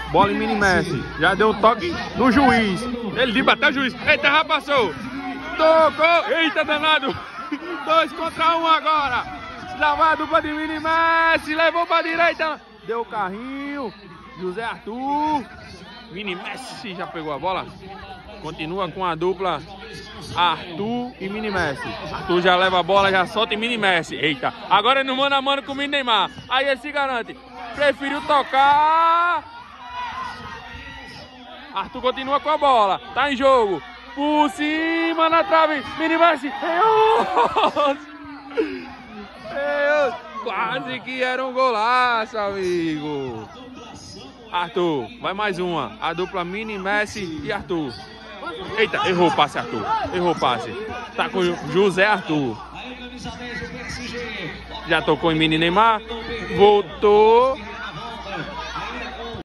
Bola em Mini Messi. Já deu um toque no juiz. Ele de bater o juiz. Eita, já passou. Tocou. Eita, danado. 2 contra 1 agora. Já vai a dupla de Mini Messi. Levou pra direita. Deu o carrinho. José Arthur. Mini Messi já pegou a bola. Continua com a dupla Arthur e Mini Messi. Arthur já leva a bola, já solta em Mini Messi. Eita, agora no mano a mano com o Mini Neymar. Aí ele se garante. Preferiu tocar. Arthur continua com a bola. Tá em jogo. Por cima na trave. Mini Messi. Deus. Quase que era um golaço, amigo. Arthur, vai mais uma. A dupla Mini Messi e Arthur. Eita, errou o passe, Arthur. Errou o passe. Tá com José Arthur. Já tocou em Mini Neymar. Voltou.